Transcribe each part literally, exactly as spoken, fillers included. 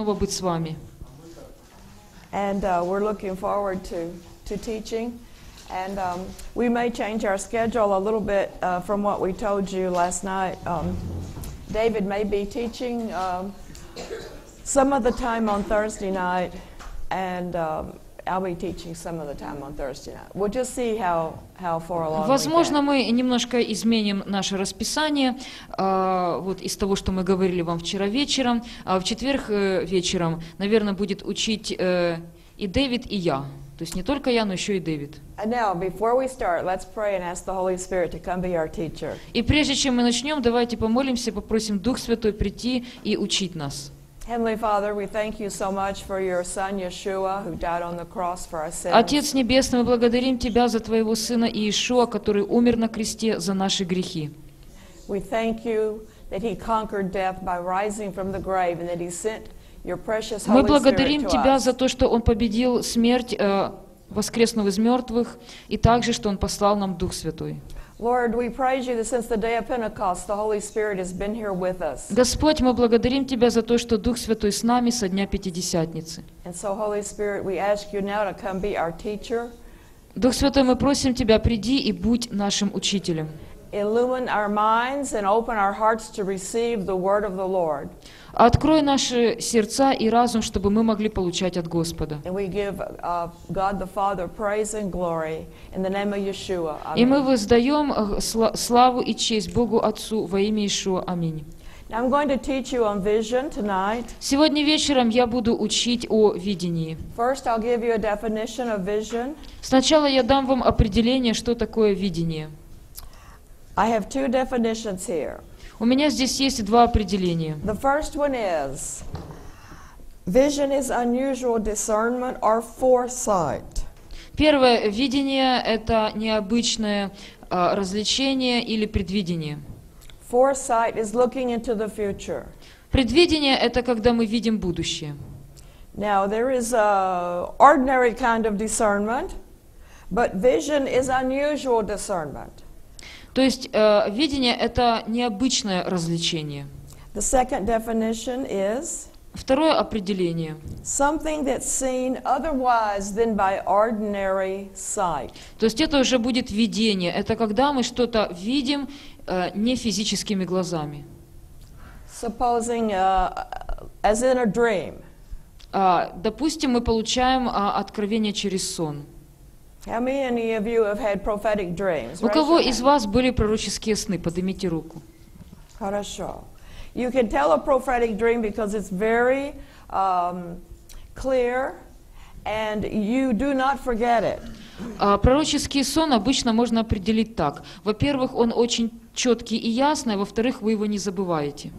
снова быть с вами. And uh, we're looking forward to, to teaching. And um, we may change our schedule a little bit uh, from what we told you last night. Um, David may be teaching um, some of the time on Thursday night, and um, I'll be teaching some of the time on Thursday night. We'll just see how, how far along we Возможно, get. мы немножко изменим наше расписание э, вот из того, что мы говорили вам вчера вечером. А в четверг э, вечером, наверное, будет учить э, и Дэвид, и я. То есть не только я, но еще и Дэвид. And now, before we start, let's pray and ask the Holy Spirit to come be our teacher. И прежде чем мы начнем, давайте помолимся, попросим Дух Святой прийти и учить нас. Heavenly Father, we thank you so much for your Son Yeshua, who died on the cross for our sins. Отец Небесный, мы благодарим Тебя за Твоего Сына Иешуа, который умер на кресте за наши грехи. We thank you that He conquered death by rising from the grave, and that He sent your precious Мы Holy Spirit благодарим to Тебя us. за то, что Он победил смерть, э, воскреснув из мертвых, и также, что Он послал нам Дух Святой. Lord, we praise you that since the day of Pentecost, the Holy Spirit has been here with us. Господь, мы благодарим Тебя за то, что Дух Святой с нами со дня Пятидесятницы. And so, Holy Spirit, we ask you now to come be our teacher. Дух Святой, мы просим Тебя, приди и будь нашим учителем. Illumine our minds and open our hearts to receive the word of the Lord. Открой наши сердца и разум, чтобы мы могли получать от Господа. And we give uh, God the Father praise and glory in the name of Yeshua. И мы Amen. воздаем э, сла- славу и честь Богу Отцу во имя Иешуа. Аминь. Now I'm going to teach you on vision tonight. Сегодня вечером я буду учить о видении. First, I'll give you a definition of vision. Сначала я дам вам определение, что такое видение. I have two definitions here. У меня здесь есть два определения. The first one is, vision is unusual discernment or foresight. Первое, видение – это необычное а, развлечение или предвидение. Foresight is looking into the future. Предвидение – это когда мы видим будущее. Now, there is a ordinary kind of discernment, but vision is unusual discernment. То есть э, видение – это необычное развлечение. The second definition is Второе определение – something that's seen otherwise than by ordinary sight. то есть это уже будет видение. Это когда мы что-то видим э, не физическими глазами. Supposing, uh, as in a dream. А, допустим, мы получаем а, откровение через сон. How many of you have had prophetic dreams? У Raise кого your из hand. вас были пророческие сны? Поднимите руку. Хорошо. You can tell a prophetic dream because it's very um, clear and you do not forget it. А, пророческий сон обычно можно определить так. Во-первых, он очень четкий и ясный, а во-вторых, вы его не забываете.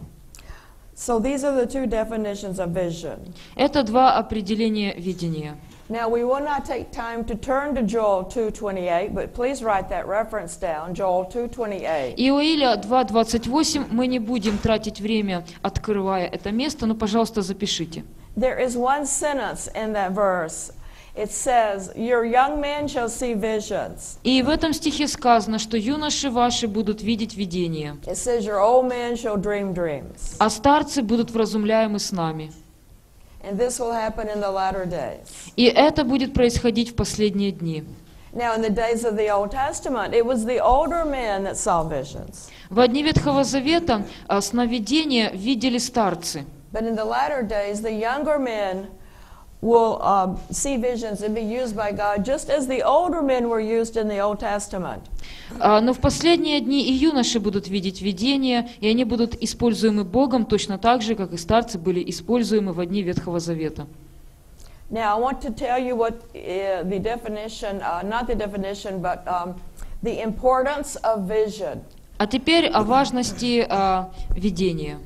So these are the two definitions of vision. Это два определения видения. Now, we will not take time to turn to Joel two twenty-eight, but please write that reference down, Joel two twenty-eight. Иоиля два двадцать восемь, мы не будем тратить время, открывая это место, но, пожалуйста, запишите. There is one sentence in that verse. It says, your young men shall see visions. И в этом стихе сказано, что юноши ваши будут видеть видения, It says, your old men shall dream dreams. а старцы будут вразумляемы снами. And this will happen in the latter days. И это будет происходить в последние дни. Now, in the days of the Old Testament, it was the older men that saw visions. В дни Ветхого Завета а, сновидения видели старцы. But in the latter days, the younger men will um, see visions and be used by God just as the older men were used in the Old Testament. А, но в последние дни и юноши будут видеть видения, и они будут используемы Богом точно так же, как и старцы были используемы в дни Ветхого Завета. Now, I want to tell you what uh, the definition, uh, not the definition, but um, the importance of vision. А теперь о важности а, видения.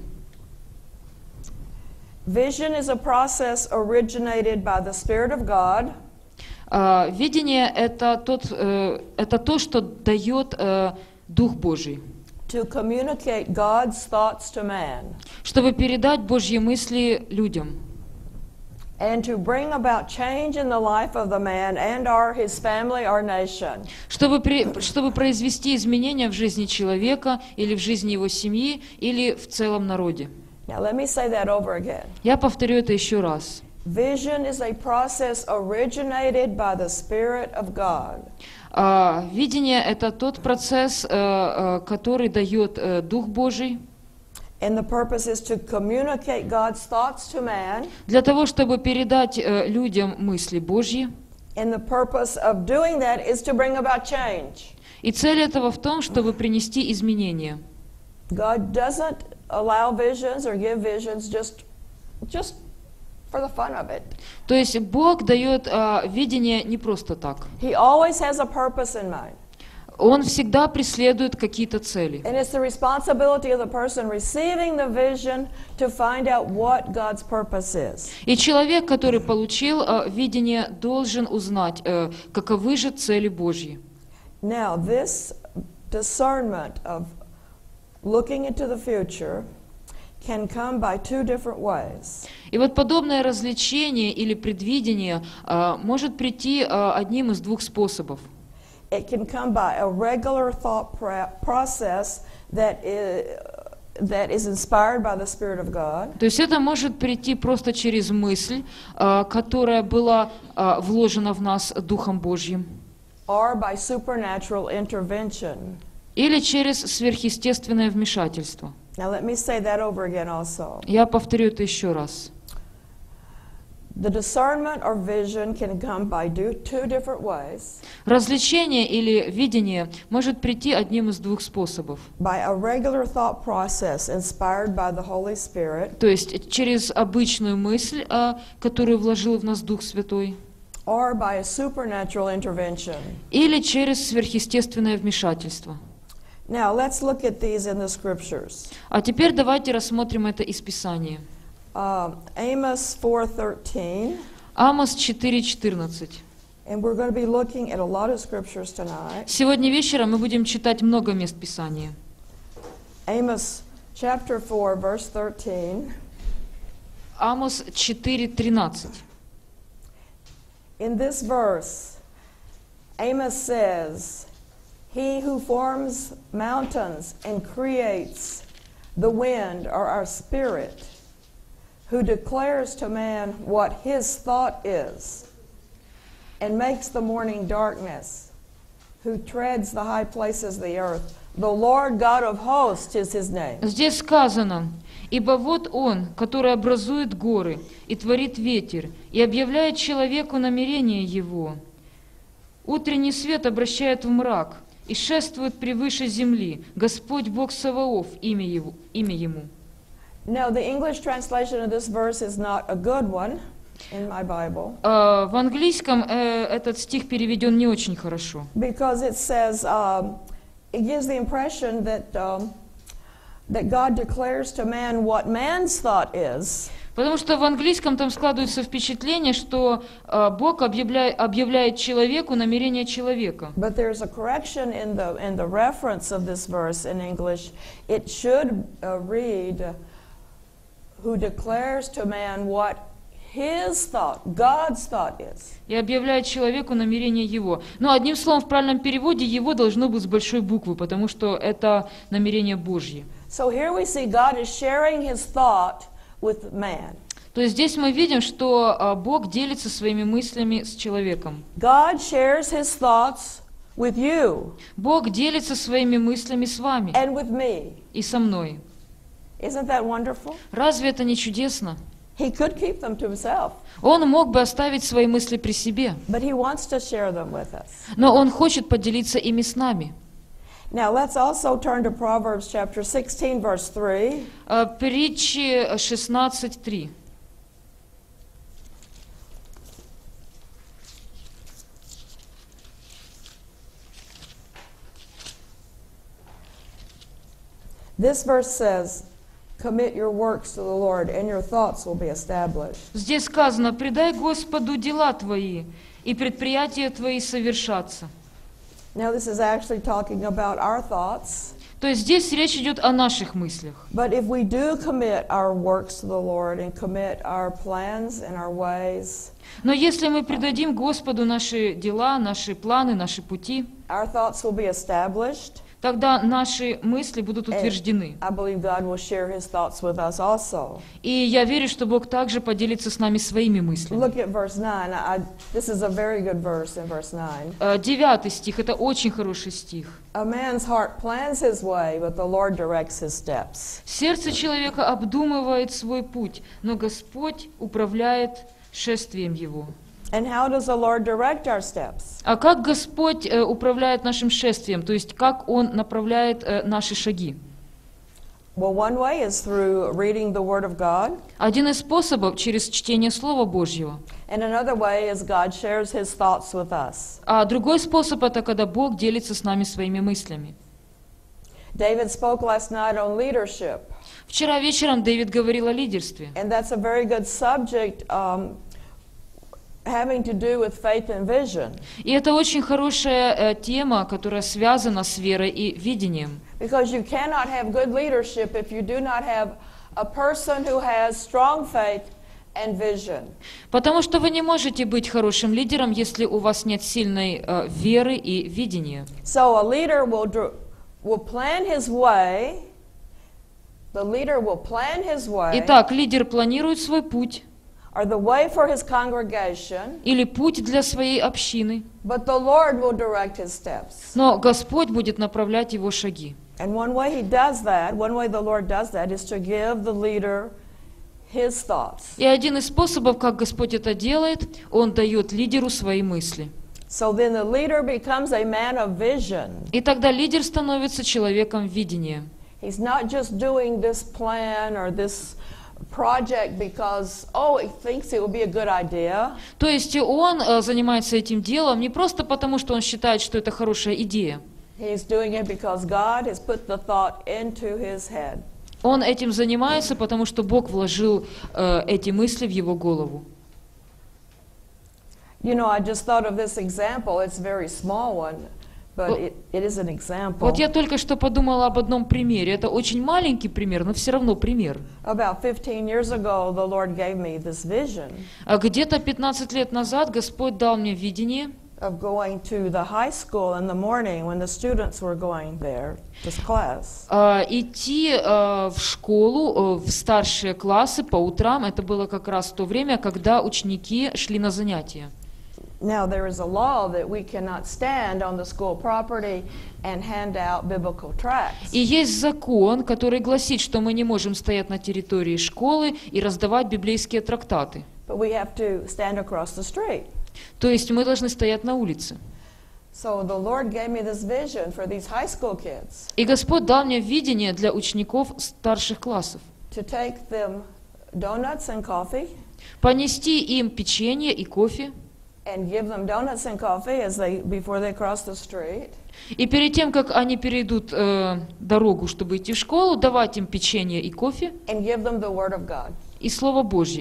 Vision is a process originated by the Spirit of God. А, видение это, тот, э, это то, что дает э, Дух Божий, To communicate God's thoughts to man чтобы передать Божьи мысли людям, and to bring about change in the life of the man and or his family or nation. чтобы, при, чтобы произвести изменения в жизни человека или в жизни его семьи или в целом народе. Now let me say that over again. Я повторю это еще раз. Vision is a process originated by the Spirit of God. А, видение — это тот процесс, э, э, который дает э, Дух Божий. And the purpose is to communicate God's thoughts to man. Для того, чтобы передать э, людям мысли Божьи. And the purpose of doing that is to bring about change. И цель этого в том, чтобы принести изменения. God doesn't allow visions or give visions just, just for the fun of it. То есть Бог дает э, видение не просто так. He always has a purpose in mind. Он всегда преследует какие-то цели. And it's the responsibility of the person receiving the vision to find out what God's purpose is. И человек, который получил э, видение, должен узнать, э, каковы же цели Божьи. Now, this discernment of looking into the future can come by two different ways. И вот подобное развлечение или предвидение э, может прийти э, одним из двух способов. It can come by a regular thought process that is, that is inspired by the Spirit of God. То есть это может прийти просто через мысль, э, которая была э, вложена в нас Духом Божьим. Or by supernatural intervention. Или через сверхъестественное вмешательство. Now let me say that over again also. Я повторю это еще раз. The discernment or vision can come by two different ways. Развлечение или видение может прийти одним из двух способов. By a regular thought process inspired by the Holy Spirit. То есть через обычную мысль, которую вложил в нас Дух Святой. Or by a supernatural intervention. Или через сверхъестественное вмешательство. Now let's look at these in the scriptures. А теперь давайте рассмотрим это из Писания. Uh, Amos four thirteen. Амос четыре четырнадцать. And we're going to be looking at a lot of scriptures tonight. Сегодня вечером мы будем читать много мест Писания. Amos chapter four verse thirteen. Амос четыре тринадцать. In this verse, Amos says, "He who forms mountains and creates the wind or our spirit, who declares to man what his thought is, and makes the morning darkness, who treads the high places of the earth. The Lord God of hosts is his name." Здесь сказано: «Ибо вот Он, который образует горы и творит ветер, и объявляет человеку намерение его. Утренний свет обращает в мрак, и шествует превыше земли. Господь Бог Саваоф, имя его, имя Ему». Now, the English translation of this verse is not a good one in my Bible. Uh, в английском uh, этот стих переведен не очень хорошо. Because it says, um, it gives the impression that, um, that God declares to man what man's thought is. Потому что в английском там складывается впечатление, что uh, Бог объявляет, объявляет человеку намерение человека. But there's a correction in the, in the reference of this verse in English. It should uh, read, who declares to man what his thought, God's thought is. И объявляет человеку намерение его. Но одним словом, в правильном переводе его должно быть с большой буквы, потому что это намерение Божье. So here we see God is sharing his thought with man. То есть здесь мы видим, что а, Бог делится своими мыслями с человеком. God shares his thoughts with you. Бог делится своими мыслями с вами And with me. и со мной. Isn't that wonderful? Разве это не чудесно? He could keep them to himself, Он мог бы оставить свои мысли при себе, but he wants to share them with us. но Он хочет поделиться ими с нами. Now let's also turn to Proverbs chapter sixteen, verse three. А, Притчи шестнадцать три. This verse says, "Commit your works to the Lord, and your thoughts will be established." Здесь сказано: «Предай Господу дела твои, и предприятия твои совершатся». Now this is actually talking about our thoughts. То есть здесь речь идет о наших мыслях. But if we do commit our works to the Lord and commit our plans and our ways, Но если мы предадим Господу наши дела, наши планы, наши пути, our thoughts will be established. тогда наши мысли будут утверждены. I believe God will share His thoughts with us also. И я верю, что Бог также поделится с нами своими мыслями. Look at verse nine. I, this is a very good verse in verse nine. Э, Девятый стих, это очень хороший стих. A man's heart plans his way, but the Lord directs his steps. Сердце человека обдумывает свой путь, но Господь управляет шествием его. And how does the Lord direct our steps? А как Господь э, управляет нашим шествием, то есть как Он направляет э, наши шаги? Well, one way is through reading the Word of God, Один из способов через чтение Слова Божьего. and another way is God shares His thoughts with us. А другой способ это когда Бог делится с нами своими мыслями. David spoke last night on leadership, Вчера вечером Дэвид говорил о лидерстве. and that's a very good subject um, having to do with faith and vision. И это очень хорошая э, тема, которая связана с верой и видением. Because you cannot have good leadership if you do not have a person who has strong faith and vision. Потому что вы не можете быть хорошим лидером, если у вас нет сильной э, веры и видения. So a leader will dr- will plan his way. The leader will plan his way, Итак, лидер планирует свой путь or the way for his congregation, или путь для своей общины, but the Lord will direct his steps. но Господь будет направлять его шаги. And one way he does that, one way the Lord does that, is to give the leader his thoughts. И один из способов, как Господь это делает, Он дает лидеру свои мысли. So then the leader becomes a man of vision. И тогда лидер становится человеком видения. He's not just doing this plan or this project because, oh, he thinks it will be a good idea. То есть он э, занимается этим делом не просто потому, что он считает, что это хорошая идея. He's doing it because God has put the thought into his head. Он этим занимается, потому что Бог вложил э, эти мысли в его голову. You know, I just thought of this example. It's a very small one, but it, it is an example. Вот я только что подумала об одном примере. Это очень маленький пример, но все равно пример. About fifteen years ago, the Lord gave me this vision А где-то пятнадцать лет назад Господь дал мне видение of going to the high school in the morning when the students were going there, this class. э, идти э, в школу, э, в старшие классы по утрам. Это было как раз то время, когда ученики шли на занятия. Now, there is a law that we cannot stand on the school property and hand out biblical tracts. И есть закон, который гласит, что мы не можем стоять на территории школы и раздавать библейские трактаты. But we have to stand across the street. То есть мы должны стоять на улице. So the Lord gave me this vision for these high school kids И Господь дал мне видение для учеников старших классов. to take them donuts and coffee Понести им печенье и кофе. and give them donuts and coffee as they before they cross the street. И перед тем, как они перейдут э, дорогу, чтобы идти в школу, давать им печенье и кофе And give them the Word of God. и Слово Божье.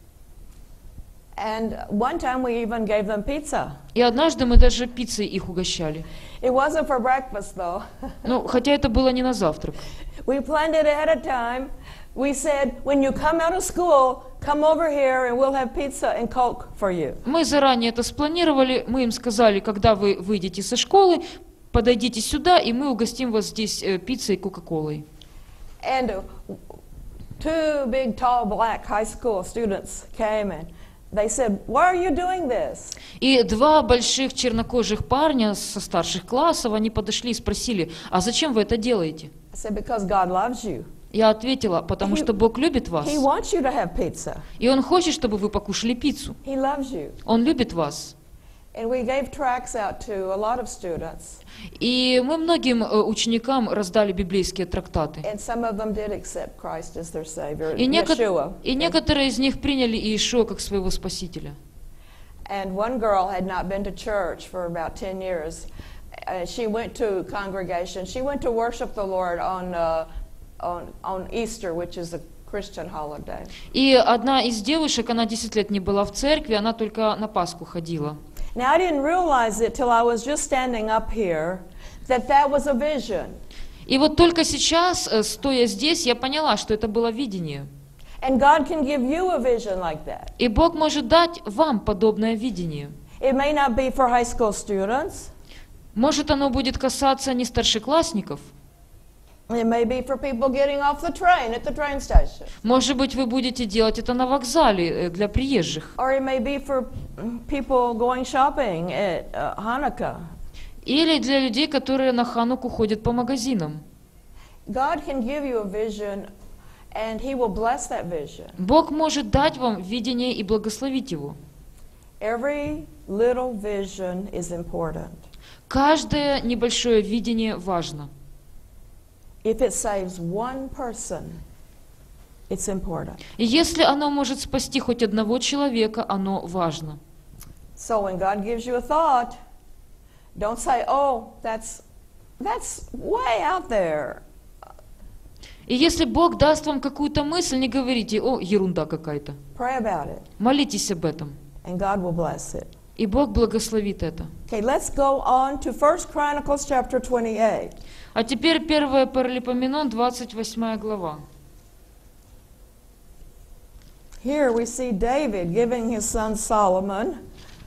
And one time we even gave them pizza. И однажды мы даже пиццей их угощали. It wasn't for breakfast though. Ну, хотя это было не на завтрак. We planned it ahead of time. We said, when you come out of school, come over here and we'll have pizza and Coke for you. Мы заранее это спланировали, мы им сказали, когда вы выйдете со школы, подойдите сюда, и мы угостим вас здесь э, пиццей и кока-колой. And uh, two big, tall, black high school students came and they said, why are you doing this? И два больших чернокожих парня со старших классов, они подошли и спросили, а зачем вы это делаете? I said, because God loves you. Я ответила, потому что Бог любит вас. He wants you to have pizza. И Он хочет, чтобы вы покушали пиццу. He loves you. Он любит вас. And we gave tracts out to a lot of students. И мы многим э, ученикам раздали библейские трактаты. And some of them did accept Christ as their Savior, И, неко- Yeshua. и некоторые из них приняли Иешуа как своего Спасителя. And one girl had not been to church for about ten years. Uh, she went to congregation. She went to worship the Lord on, uh, on, on Easter, which is a Christian holiday. И одна из девушек, она десять лет не была в церкви, она только на Пасху ходила. Now, I didn't realize it till I was just standing up here that that was a vision. И вот только сейчас, э, стоя здесь, я поняла, что это было видение. And God can give you a vision like that. И Бог может дать вам подобное видение. It may not be for high school students. Может, оно будет касаться не старшеклассников? It may be for people getting off the train at the train station. Может быть, вы будете делать это на вокзале э, для приезжих? Or it may be for people going shopping at uh, Hanukkah. Или для людей, которые на Хануку ходят по магазинам? God can give you a vision, and He will bless that vision. Бог может дать вам видение и благословить его. Every little vision is important. Каждое небольшое видение важно. If it saves one person, it's important. И если оно может спасти хоть одного человека, оно важно. So when God gives you a thought, don't say, "Oh, that's that's way out there." И если Бог даст вам какую-то мысль, не говорите: «О, ерунда какая-то». Pray about it, Молитесь об этом, and God will bless it. и Бог благословит это. Okay, let's go on to First Chronicles chapter twenty-eight. А теперь первое Паралипоменон, двадцать восьмая глава. Here we see David giving his son Solomon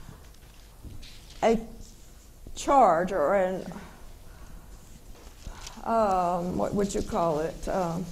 a charge, or an, um, what would you call it? Um,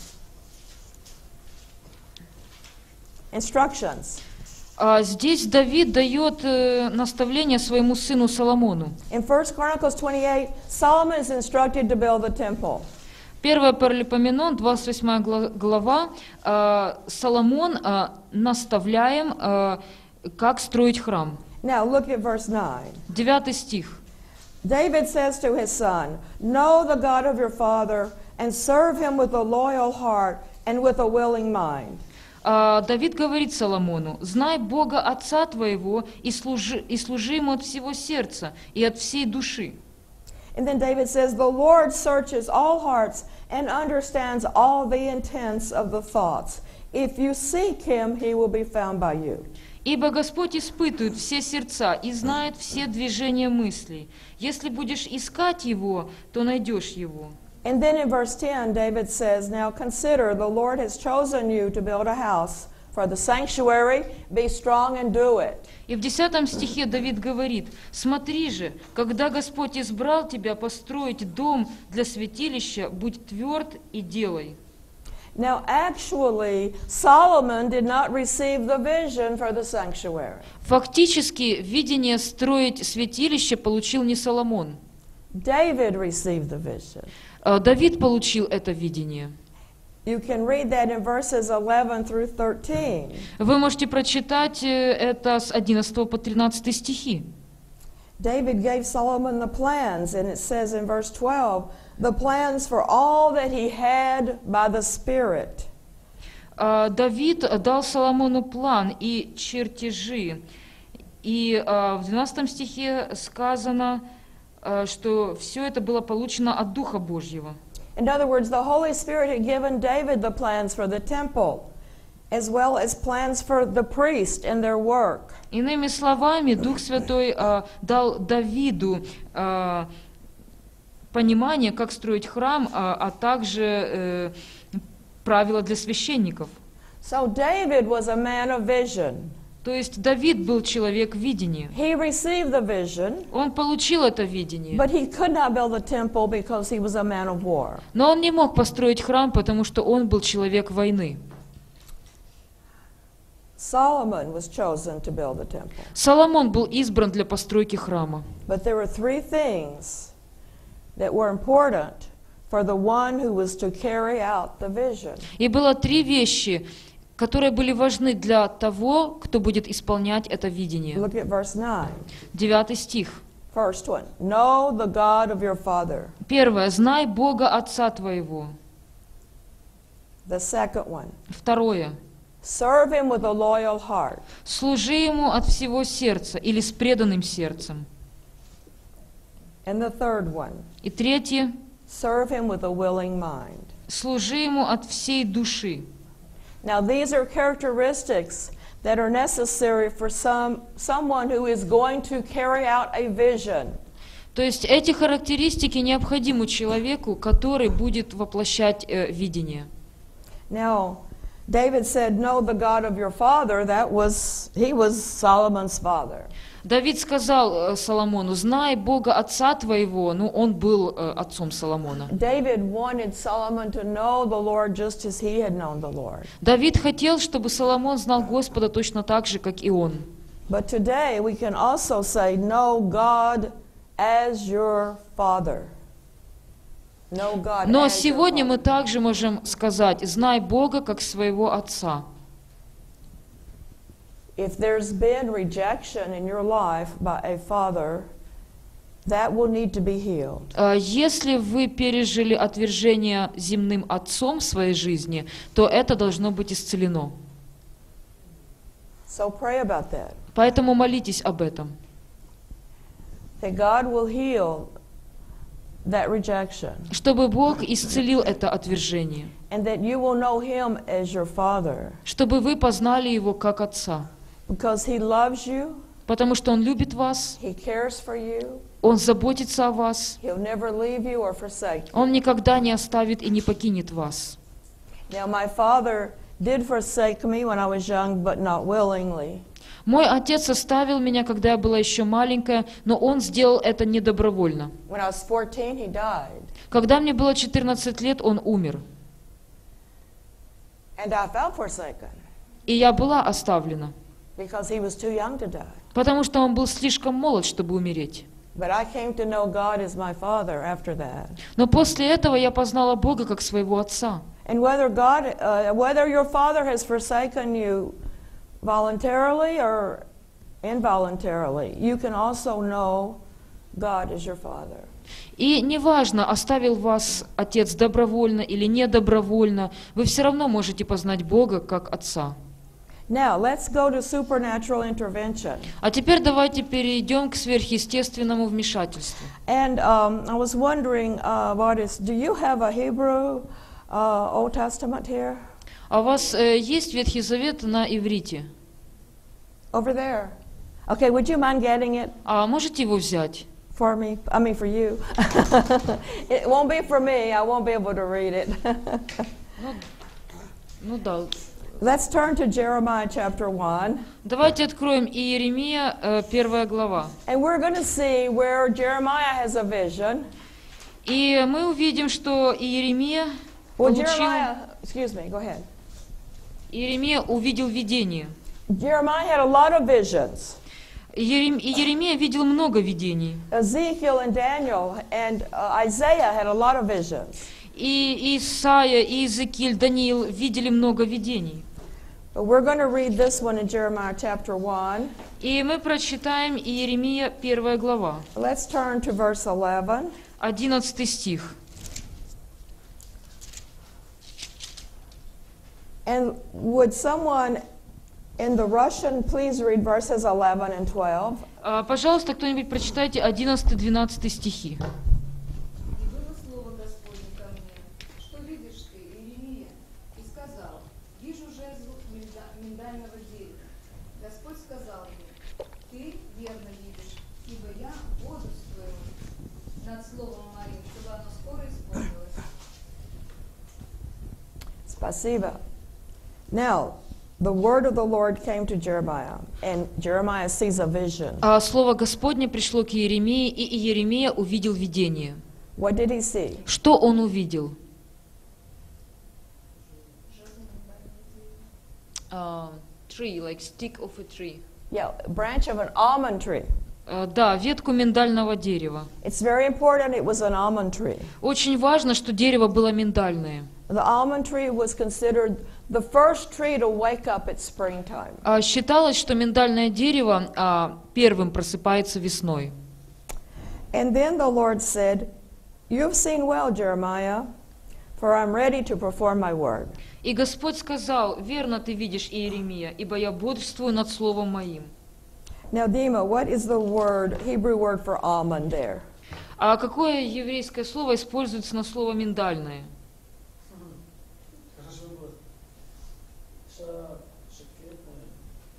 instructions. А здесь Давид дает э, наставление своему сыну Соломону. In First Chronicles twenty-eight, Solomon is instructed to build the temple. первое Паралипоменон, двадцать восьмая глава. э, Соломон э, наставляем, э, как строить храм. Now look at verse nine. Девятый стих. David says to his son, "Know the God of your father and serve him with a loyal heart and with a willing mind." А, Давид говорит Соломону: «Знай Бога Отца твоего и служи, и служи Ему от всего сердца и от всей души». And then David says, "The Lord searches all hearts and understands all the intents of the thoughts. If you seek Him, He will be found by you." «Ибо Господь испытывает все сердца и знает все движения мыслей. Если будешь искать Его, то найдешь Его». And then in verse ten, David says, "Now consider, the Lord has chosen you to build a house for the sanctuary. Be strong and do it." И в десятом стихе Давид говорит: «Смотри же, когда Господь избрал тебя построить дом для святилища, будь тверд и делай». Now, actually, Solomon did not receive the vision for the sanctuary. Фактически, видение строить святилище получил не Соломон. David received the vision. Давид получил это видение. You can read that in verses eleven through thirteen. Вы можете прочитать это с одиннадцатого по тринадцатый стихи. David gave Solomon the plans, and it says in verse twelve, the plans for all that he had by the Spirit. Давид дал Соломону план и чертежи. И в двенадцатом стихе сказано, что все это было получено от Духа Божьего. In other words, the Holy Spirit had given David the plans for the temple, as well as plans for the priest and their work. Иными словами, Дух Святой э, дал Давиду э, понимание, как строить храм, э, а также э, правила для священников. So David was a man of vision. То есть Давид был человек видения. He received the vision, Он получил это видение, but he could not build the temple because he was a man of war. но он не мог построить храм, потому что он был человек войны. Solomon was chosen to build the temple. Соломон был избран для постройки храма. But there were three things that were important for the one who was to carry out the vision. И было три вещи, которые были важны для того, кто будет исполнять это видение. Look at verse nine. Девятый стих. First one, know the God of your father. Первое. Знай Бога Отца твоего. The second one, Второе. serve him with a loyal heart. Служи Ему от всего сердца или с преданным сердцем. And the third one, И третье. serve him with a willing mind. Служи Ему от всей души. Now these are characteristics that are necessary for some someone who is going to carry out a vision. То есть эти характеристики необходимы человеку, который будет воплощать э, видение. Now, David said, "Know the God of your father." That was, he was Solomon's father. Давид сказал э, Соломону: знай Бога отца твоего. Ну, он был э, отцом Соломона. David wanted Solomon to know the Lord just as he had known the Lord. Давид хотел, чтобы Соломон знал Господа точно так же, как и он. But today we can also say, know God as your father. Know God Но as your сегодня мы father. также можем сказать: знай Бога как своего отца. If there's been rejection in your life by a father, that will need to be healed. А Если вы пережили отвержение земным отцом в своей жизни, то это должно быть исцелено. So pray about that. Поэтому молитесь об этом. That God will heal that rejection. Чтобы Бог исцелил это отвержение. And that you will know Him as your Father. Чтобы вы познали Его как Отца. Because He loves you. Потому что Он любит вас. He cares for you. Он заботится о вас. He'll never leave you or forsake you. Он никогда не оставит и не покинет вас. Now my father did forsake me when I was young, but not willingly. Мой отец оставил меня, когда я была еще маленькая, но он сделал это недобровольно. When I was fourteen, he died. Когда мне было четырнадцать лет, он умер. And I felt forsaken И я была оставлена, because he was too young to die. потому что он был слишком молод, чтобы умереть. But I came to know God as my Father after that. Но после этого я познала Бога как своего Отца. And whether God, uh, whether your father has forsaken you voluntarily or involuntarily, you can also know God as your Father. И неважно, оставил вас Отец добровольно или недобровольно, вы все равно можете познать Бога как Отца. Now, let's go to supernatural intervention. А теперь давайте перейдем к сверхъестественному вмешательству. And um, I was wondering, uh, what is, do you have a Hebrew uh, Old Testament here? А у вас э, есть Ветхий Завет на иврите? Over there. Okay, would you mind getting it А можете его взять? for me? I mean, for you. It won't be for me. I won't be able to read it. Ну, ну да. Let's turn to Jeremiah chapter one. Давайте откроем Иеремия, э, первая глава. And we're going to see where Jeremiah has a vision. И мы увидим, что Иеремия Well, получил, Jeremiah, excuse me, go ahead. Иеремия увидел видение. Jeremiah had a lot of visions. Иерем- Иеремия видел много видений. Ezekiel and Daniel and uh, Isaiah had a lot of visions. И Исаия, и Иезекииль, Даниил видели много видений. But we're going to read this one in Jeremiah chapter one. И мы прочитаем Иеремия, первая глава, Let's turn to verse eleven. одиннадцатый стих. And would someone in the Russian please read verses eleven and twelve? А, Пожалуйста, кто-нибудь прочитайте одиннадцатый-двенадцатый стихи. И было слово Господне ко мне: что видишь ты, Иеремия? И сказал: вижу жезл минда- миндального дерева. Господь сказал мне: ты верно видишь, ибо я бодрствую над словом моим, чтобы оно скоро исполнилось. Spasiba. Now, the word of the Lord came to Jeremiah, and Jeremiah sees a vision. А слово Господне пришло к Иеремии, и Иеремия увидел видение. What did he see? Что он увидел? А, tree, like stick of a tree. Yeah, a branch of an almond tree. А, Да, ветку миндального дерева. It's very important it was an almond tree. Очень важно, что дерево было миндальное. The almond tree was considered the first tree to wake up at springtime. А, Считалось, что миндальное дерево а, первым просыпается весной. And then the Lord said, "You've seen well, Jeremiah, for I'm ready to perform my word." И Господь сказал: верно ты видишь, Иеремия, ибо я бодрствую над словом моим. Now, Dima, what is the word, Hebrew word for almond there? А какое еврейское слово используется на слово миндальное?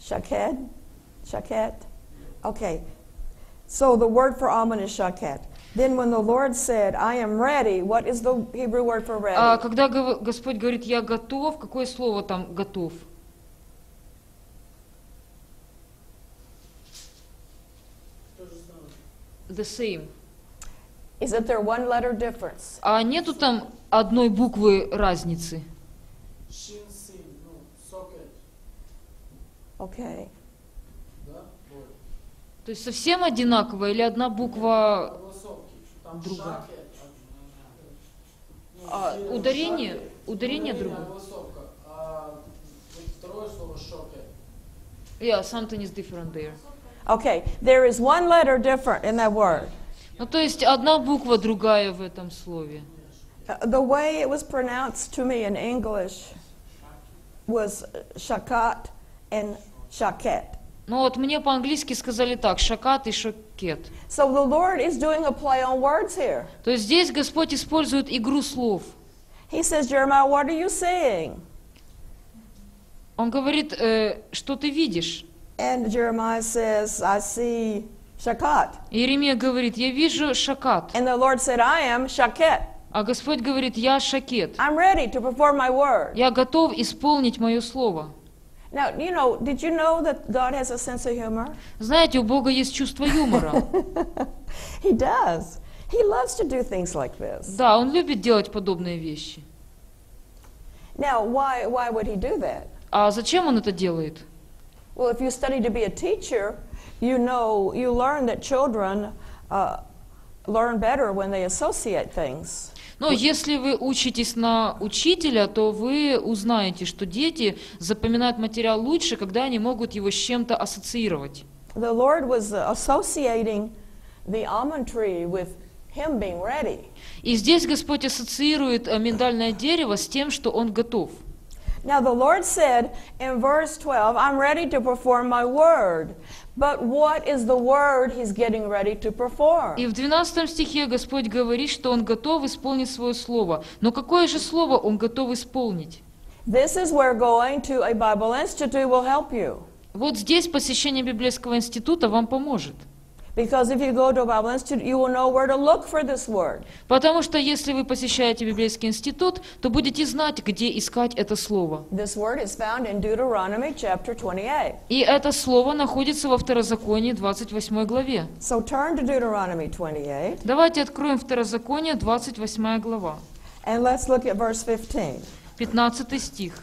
Shaked? Shaket? Okay. So the word for almond is shaket. Then when the Lord said, I am ready, what is the Hebrew word for ready? А когда гов- Господь говорит, я готов, какое слово там готов? The same. Is it there one letter difference? А нету там одной буквы разницы? Шин, син, ну, сокет, Okay. да, вот. То есть совсем одинаково или одна буква, Голосовки, что там Другая. шакет, ну, а, син, ударение, шакет, ударение а другое? голосовка, а вот второе слово шокет. Yeah, something is different there. Okay, there is one letter different in that word. Ну то есть одна буква другая в этом слове. Uh, the way it was pronounced to me in English was shakat and shaket. Ну вот мне по-английски сказали так, шакат и шокет. So the Lord is doing a play on words here. То есть здесь Господь использует игру слов. He says, Jeremiah, what are you seeing? Он говорит, э, что ты видишь? And Jeremiah says, I see shakat. Иеремия говорит, я вижу шакат. And the Lord said, I am shaket. А Господь говорит, я шакет. I'm ready to perform my word. Я готов исполнить мое слово. Now, you know, did you know that God has a sense of humor? Знаете, у Бога есть чувство юмора. He does. He loves to do things like this. Да, Он любит делать подобные вещи. Now, why, why would he do that? А зачем Он это делает? Well, if you study to be a teacher, you know, you learn that children uh, learn better when they associate things. Но если вы учитесь на учителя, то вы узнаете, что дети запоминают материал лучше, когда они могут его с чем-то ассоциировать. The Lord was associating the almond tree with him being ready. И здесь Господь ассоциирует э, миндальное дерево с тем, что Он готов. Now the Lord said in verse twelve, I'm ready to perform my word. But what is the word he's getting ready to perform? И в двенадцатом стихе Господь говорит, что Он готов исполнить свое слово. Но какое же слово Он готов исполнить? This is where going to a Bible institute will help you. Вот здесь посещение библейского института вам поможет. Because if you go to a Bible institute, you will know where to look for this word. Потому что если вы посещаете библейский институт, то будете знать, где искать это слово. This word is found in Deuteronomy chapter twenty-eight. И это слово находится во Второзаконии двадцать восьмой главе. So turn to Deuteronomy twenty-eight Давайте откроем Второзаконие, двадцать восьмая глава, and let's look at verse fifteen. пятнадцатый стих.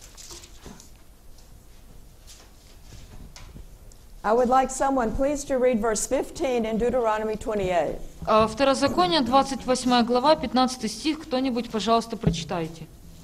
I would like someone please to read verse fifteen in Deuteronomy twenty-eight. А, Второзаконие, двадцать восьмая глава, пятнадцатый стих. Кто-нибудь, пожалуйста, прочитайте.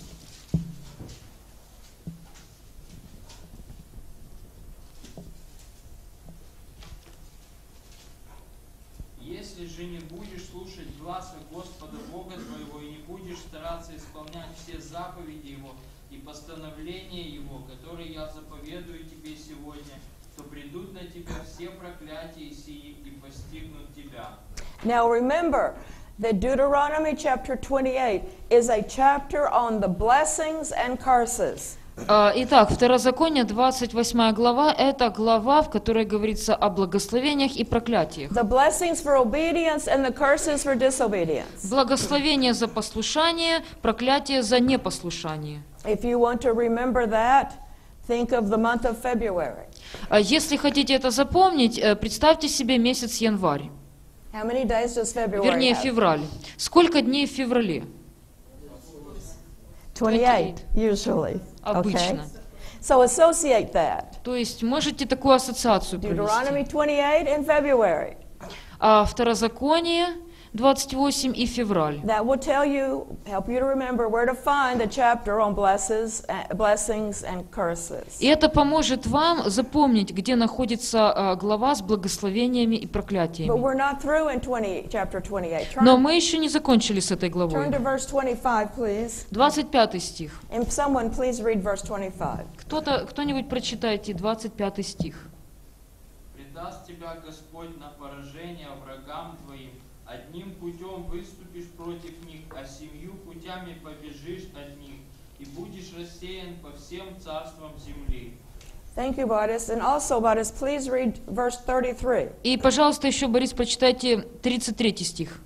Если же не будешь слушать гласа Господа Бога твоего и не будешь стараться исполнять все заповеди Его и постановления Его, которые я заповедую тебе сегодня, то придут на тебя все проклятия сии и постигнут тебя. Now remember that Deuteronomy chapter twenty-eight is a chapter on the blessings and curses. А, Итак, Второзаконие, двадцать восьмая глава, это глава, в которой говорится о благословениях и проклятиях. The blessings for obedience and the curses for disobedience. Благословение за послушание, проклятие за непослушание. If you want to remember that, think of the month of February. А Если хотите это запомнить, э, представьте себе месяц январь, How many days does February вернее have? февраль. Сколько дней в феврале? twenty-eight, usually. Okay? Обычно. So associate that. То есть можете такую ассоциацию Deuteronomy провести. twenty-eight in February. А Второзаконие, двадцать восемь и февраль. That will tell you, help you to remember where to find the chapter on blesses, uh, blessings and curses. И это поможет вам запомнить, где находится а, глава с благословениями и But проклятиями. we're not through in twenty, chapter twenty-eight. Но Turn, мы еще не закончили с этой turn главой. to verse twenty-five, please. двадцать пятый стих. And someone please read verse twenty-five. Кто-то, кто-нибудь прочитайте двадцать пятый стих. Предаст тебя Господь на поражение врагам твоим, одним путем выступишь против них, а семью путями побежишь от них, и будешь рассеян по всем царствам земли. Thank you, Boris. And also, Boris, please read verse thirty-three. И, пожалуйста, еще, Борис, прочитайте тридцать третий стих.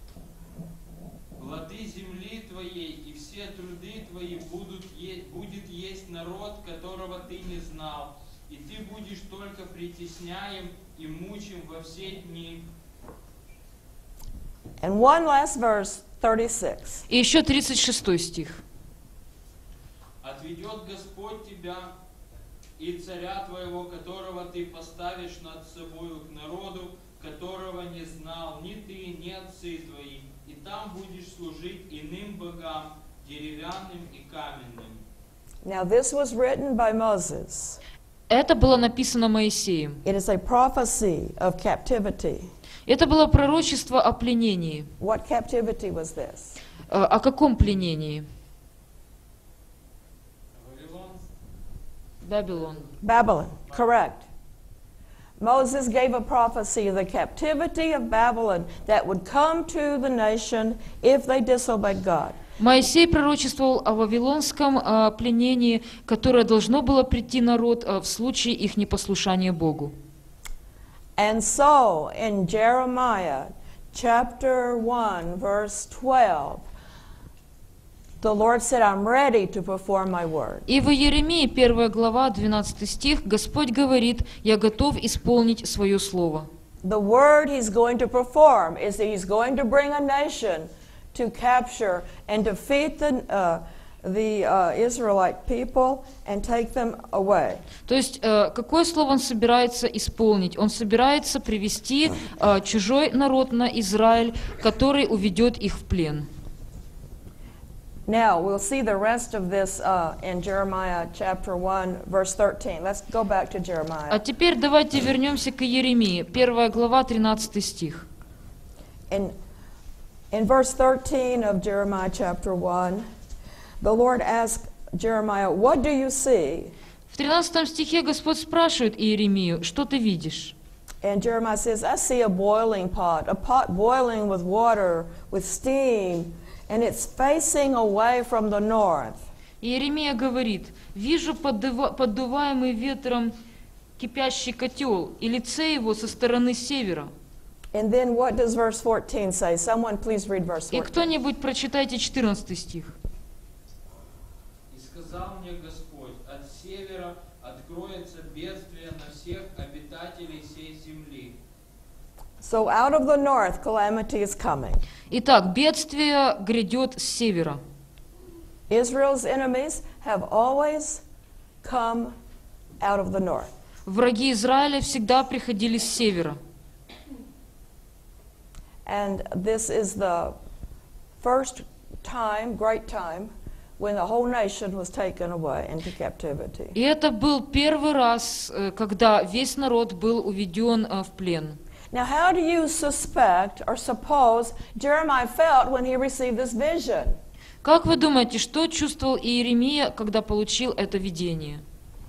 Плоды земли твоей и все труды твои будут е- будет есть народ, которого ты не знал, и ты будешь только притесняем и мучим во все дни. And one last verse, thirty-six. И еще тридцать шестой стих. Отведет Господь тебя и царя твоего, которого ты поставишь над собою, к народу, которого не знал ни ты, ни отцы твои, и там будешь служить иным богам, деревянным и каменным. Now, this was written by Moses. Это было написано Моисеем. It is a prophecy of captivity. Это было пророчество о пленении. What captivity was this? Э, О каком пленении? Вавилон. Babylon. Babylon, correct. Moses gave a prophecy of the captivity of Babylon that would come to the nation if they disobeyed God. Моисей пророчествовал о вавилонском э, пленении, которое должно было прийти народ э, в случае их непослушания Богу. And so, in Jeremiah chapter one, verse twelve, the Lord said, I'm ready to perform my word. И в Иеремии, первая глава, двенадцатый стих, Господь говорит: «Я готов исполнить свое слово». The word he's going to perform is that he's going to bring a nation to capture and defeat the, uh, the uh, Israelite people and take them away. То есть, э, какое слово он собирается исполнить? Он собирается привести э, чужой народ на Израиль, который уведет их в плен. Now, we'll see the rest of this uh, in Jeremiah chapter one, verse thirteen. Let's go back to А Jeremiah. теперь давайте вернемся к Иеремии, первая глава, тринадцатый стих. In, in verse thirteen of Jeremiah chapter one, the Lord asked Jeremiah, what do you see? В тринадцатом стихе Господь спрашивает Иеремию: «Что ты видишь?» And Jeremiah says, I see a boiling pot, a pot boiling with water, with steam, and it's facing away from the north. Иеремия говорит: «Вижу поддува- поддуваемый ветром кипящий котел, и лице его со стороны севера». And then what does verse fourteen say? Someone please read verse И fourteen. кто-нибудь прочитайте четырнадцатый стих. И сказал мне Господь: от севера откроется бедствие на всех обитателей сей земли. So out of the north, calamity is coming. Итак, бедствие грядет с севера. Israel's enemies have always come out of the north. Враги Израиля всегда приходили с севера. And this is the first time, great time, when the whole nation was taken away into captivity. И это был первый раз, э, когда весь народ был уведен э, в плен. Now, how do you suspect or suppose Jeremiah felt when he received this vision? Как вы думаете, что чувствовал Иеремия, когда получил это видение?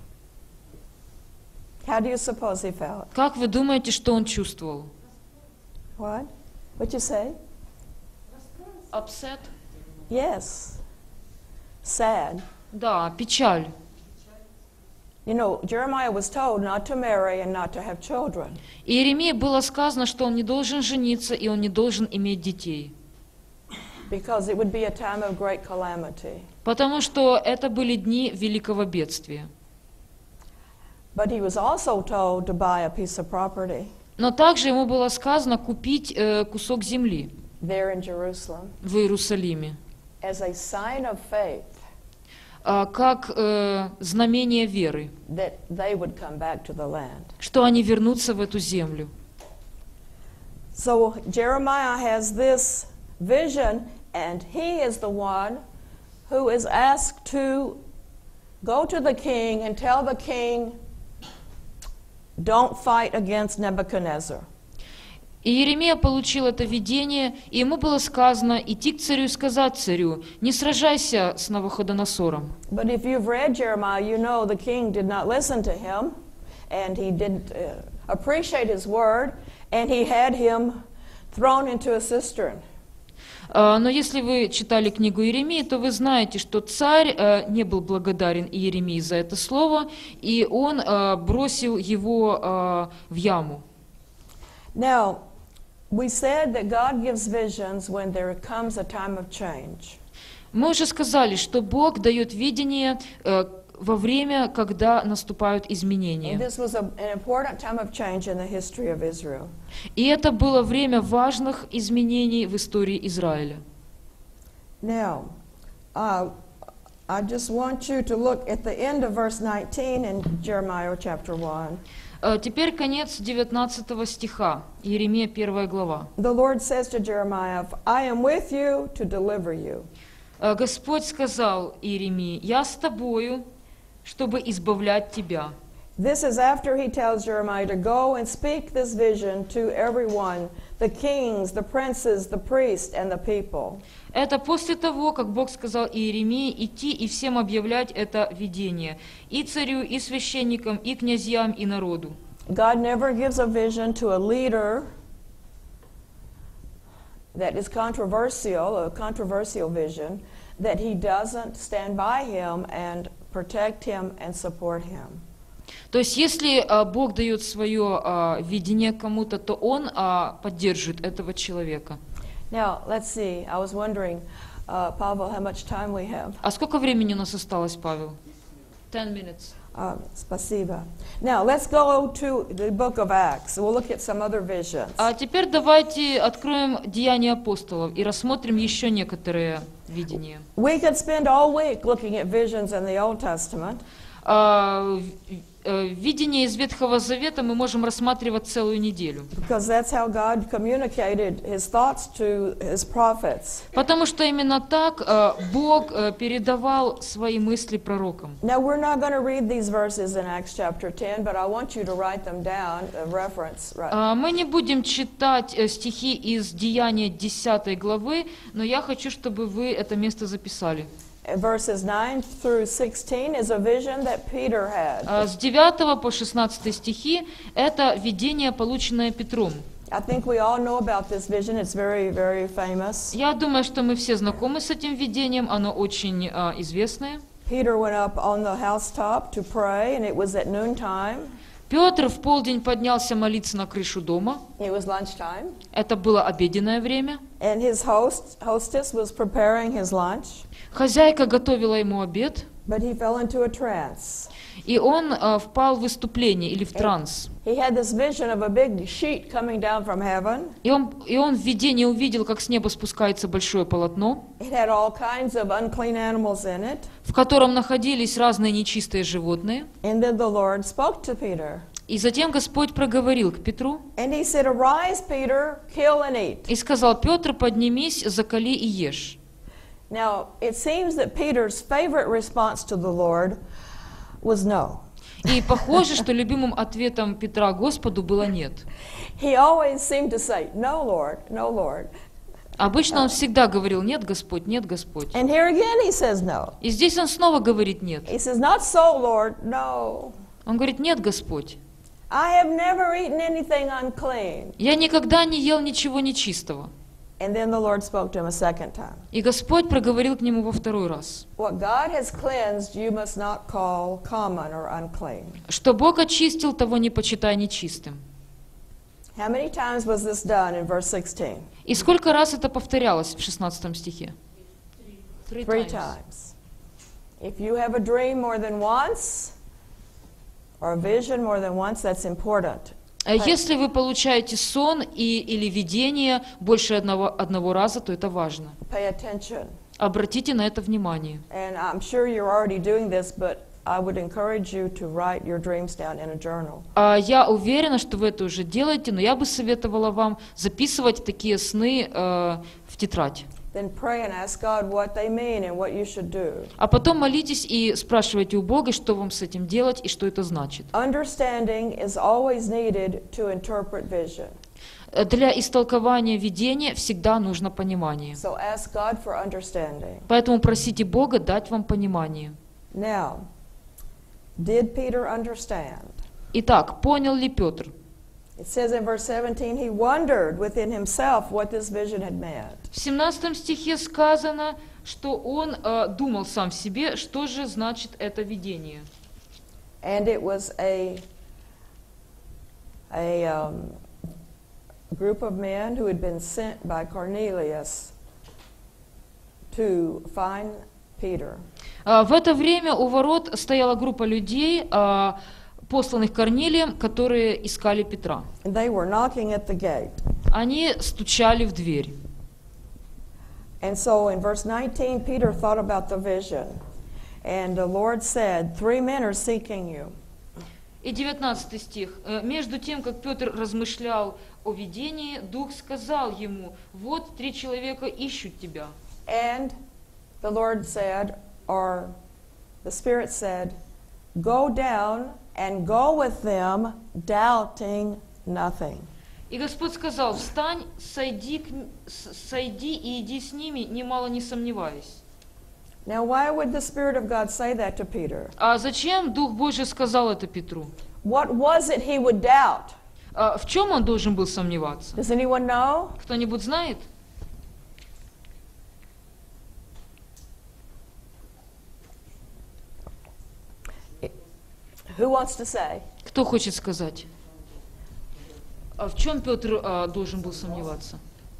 How do you suppose he felt? Как вы думаете, что он чувствовал? What? What you say? Upset? Yes. Sad. Да, печаль. You know, Jeremiah was told not to marry and not to have children. Иеремии было сказано, что он не должен жениться и он не должен иметь детей. Because it would be a time of great calamity. Потому что это были дни великого бедствия. But he was also told to buy a piece of property Но также ему было сказано купить э, кусок земли there in Jerusalem в Иерусалиме, as a sign of faith э, как э, знамение веры, that they would come back to the land. что они вернутся в эту землю. So Jeremiah has this vision, and he is the one who is asked to go to the king and tell the king, don't fight against Nebuchadnezzar. И Иеремия получил это видение, и ему было сказано идти к царю и сказать царю: «Не сражайся с Навуходоносором». But if you've read Jeremiah, you know the king did not listen to him, and he didn't uh, appreciate his word, and he had him thrown into a cistern. А, Но если вы читали книгу Иеремии, то вы знаете, что царь э, не был благодарен Иеремии за это слово, и он э, бросил его э, в яму. Now, we said that God gives visions when there comes a time of change. Мы уже сказали, что Бог дает видение э, во время, когда наступают And изменения. this was a, an important time of change in the history of Israel. И это было время важных изменений в истории Израиля. Now, uh, I just want you to look at the end of verse nineteen in Jeremiah chapter one. Э, Теперь конец девятнадцатого стиха, Иеремия первая глава. The Lord says to Jeremiah, I am with you to deliver you. Э, Господь сказал Иеремии: «Я с тобою, чтобы избавлять тебя». This is after he tells Jeremiah to go and speak this vision to everyone, the kings, the princes, the priests, and the people. Это после того, как Бог сказал Иеремии идти и всем объявлять это видение, и царю, и священникам, и князьям, и народу. God never gives a vision to a leader that is controversial, a controversial vision, that he doesn't stand by him and protect him and support him. То есть, если а, Бог дает свое а, видение кому-то, то Он а, поддерживает этого человека. Now, let's see. I was wondering, uh, Pavel, how much time we have. А сколько времени у нас осталось, Павел? Ten minutes. Uh, спасибо. Now, let's go to the book of Acts. We'll look at some other visions. А теперь давайте откроем Деяния апостолов и рассмотрим еще некоторые видения. We could spend all week looking at visions in the Old Testament. А, э, видение из Ветхого Завета мы можем рассматривать целую неделю. Because that's how God communicated his thoughts to his prophets. Потому что именно так э, Бог э, передавал свои мысли пророкам. Now, we're not going to read these verses in Acts chapter ten, but I want you to write them down, a reference. Right? А, Мы не будем читать э, стихи из Деяния десятой главы, но я хочу, чтобы вы это место записали. Verses nine through sixteen is a vision that Peter had. А, С девятого по шестнадцатый стихи это видение, полученное Петром. I think we all know about this vision. It's very, very famous. Я думаю, что мы все знакомы с этим видением, оно очень а, известное. Peter went up on the housetop to pray, and it was at noontime. Петр в полдень поднялся молиться на крышу дома. It was lunchtime. Это было обеденное время. And his host, hostess was preparing his lunch, Хозяйка готовила ему обед, but he fell into a trance. и он а, впал в выступление или в транс. He had this vision of a big sheet coming down from heaven. И он, и он в видении увидел, как с неба спускается большое полотно, It had all kinds of unclean animals in it. в котором находились разные нечистые животные. And then the Lord spoke to Peter. И затем Господь проговорил к Петру And he said, Arise, Peter, kill and eat. и сказал: «Петр, поднимись, закали и ешь». Now, it seems that Peter's favorite response to the Lord was no. И похоже, что любимым ответом Петра Господу было «нет». He always seemed to say, No, Lord, no, Lord. Обычно он всегда говорил: «Нет, Господь, нет, Господь». And here again he says no. И здесь он снова говорит «нет». He says, Not so, Lord, no. Он говорит: «Нет, Господь, I have never eaten anything unclean. я никогда не ел ничего нечистого». And then the Lord spoke to him a second time. И Господь проговорил к нему во второй раз: What God has cleansed, you must not call common or unclean. «Что Бог очистил, того не почитай нечистым». How many times was this done in verse sixteen? И сколько раз это повторялось в шестнадцатом стихе? Three Three times. times. If you have a dream more than once, or a vision more than once, that's important. А Если вы получаете сон и, или видение больше одного, одного раза, то это важно. Pay attention. Обратите на это внимание. And I'm sure you're already doing this, but I would encourage you to write your dreams down in a journal. А Я уверена, что вы это уже делаете, но я бы советовала вам записывать такие сны э, в тетрадь. Then pray and ask God what they mean and what you should do. А потом молитесь и спрашивайте у Бога, что вам с этим делать и что это значит. Understanding is always needed to interpret vision. Для истолкования видения всегда нужно понимание. So ask God for understanding. Поэтому просите Бога дать вам понимание. Now, did Peter understand? Итак, понял ли Петр? It says in verse seventeen, he wondered within himself what this vision had meant. В семнадцатом стихе сказано, что он э, думал сам в себе, что же значит это видение. And it was a, a um, group of men who had been sent by Cornelius to find Peter. А, В это время у ворот стояла группа людей, а, посланных Корнилием, которые искали Петра. And they were knocking at the gate. Они стучали в дверь. And so in verse nineteen, Peter thought about the vision. And the Lord said, three men are seeking you. И девятнадцатый стих. «Э, «Между тем, как Петр размышлял о видении, Дух сказал ему, вот три человека ищут тебя». And the Lord said, or the Spirit said, go down and go with them, doubting nothing. И Господь сказал, встань, сойди, к н- с- сойди и иди с ними, немало не сомневаясь. Now, why would the Spirit of God say that to Peter? А зачем Дух Божий сказал это Петру? What was it he would doubt? А в чем он должен был сомневаться? Does anyone know? Кто-нибудь знает? Who wants to say? Кто хочет сказать? А в чем Петр а, должен был сомневаться?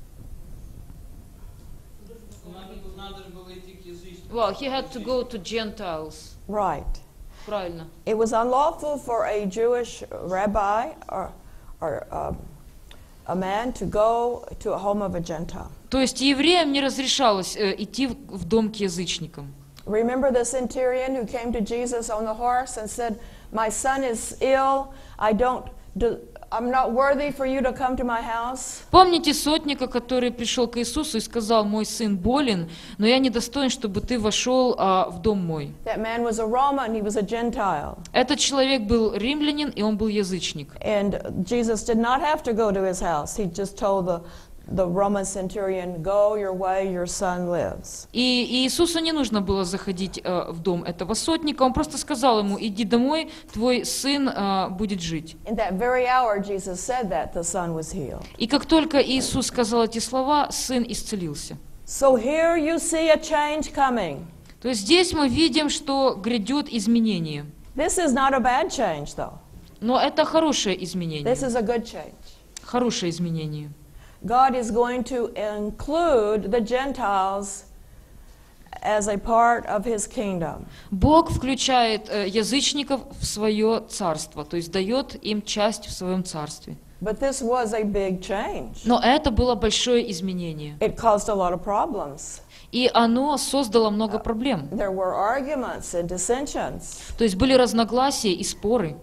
Надо, надо же было идти к язычникам. Well, he had to go to Gentiles. Right. Правильно. It was unlawful for a Jewish rabbi or, or um, a man to go to a home of a Gentile. То есть евреям не разрешалось э, идти в, в дом к язычникам. Remember the centurion who came to Jesus on the horse and said, "My son is ill. I don't. Do, I'm not worthy for you to come to my house." Помните сотника, который пришел к Иисусу и сказал, мой сын болен, но я недостоин, чтобы ты вошел а, в дом мой. That man was a Roman. He was a Gentile. Этот человек был римлянин, и он был язычник. And Jesus did not have to go to his house. He just told the, the Roman centurion, "Go your way, your son lives." И Иисусу не нужно было заходить э, в дом этого сотника, он просто сказал ему, иди домой, твой сын э, будет жить. In that very hour, Jesus said that the son was healed. И как только Иисус сказал эти слова, сын исцелился. So here you see a change coming. То есть здесь мы видим, что грядет изменение. This is not a bad change, though. Но это хорошее изменение. This is a good change. Хорошее изменение. God is going to include the Gentiles as a part of His kingdom. Бог включает э, язычников в свое царство, то есть дает им часть в своем царстве. But this was a big change. Но это было большое изменение. It caused a lot of problems. И оно создало много проблем. There were arguments and dissensions. То есть были разногласия и споры.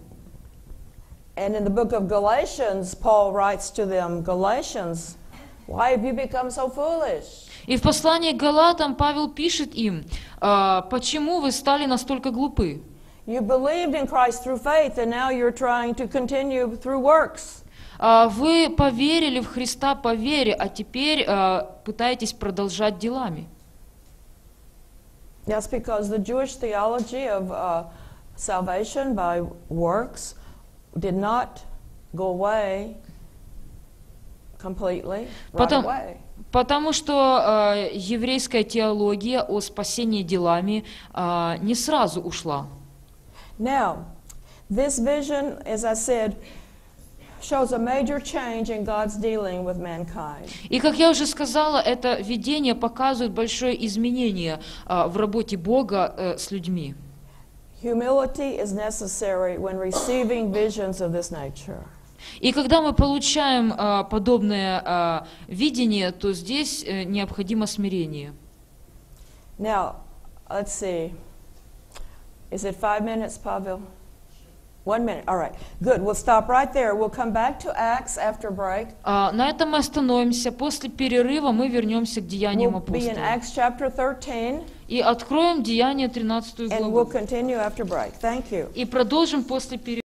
And in the book of Galatians, Paul writes to them, Galatians, why have you become so foolish? И в послании к Галатам Павел пишет им, «А, почему вы стали настолько глупы? You believed in Christ through faith, and now you're trying to continue through works. А, вы поверили в Христа по вере, а теперь а, пытаетесь продолжать делами». That's because the Jewish theology of uh, salvation by works did not go away completely right Потом- away. Потому что э, еврейская теология о спасении делами э, не сразу ушла. Now, this vision, as I said, shows a major change in God's dealing with mankind. И, как я уже сказала, это видение показывает большое изменение э, в работе Бога э, с людьми. Humility is necessary when receiving visions of this nature. И когда мы получаем э, подобное э, видение, то здесь э, необходимо смирение. Now, let's see. Is it five minutes, Pavel? One minute. All right. Good. We'll stop right there. We'll come back to Acts after break. А, на этом мы остановимся. После перерыва мы вернемся к Деяниям We'll be in апостолов. Acts chapter thirteen, И откроем Деяния тринадцатую and we'll главу. continue after break. Thank you. И продолжим после перерыва.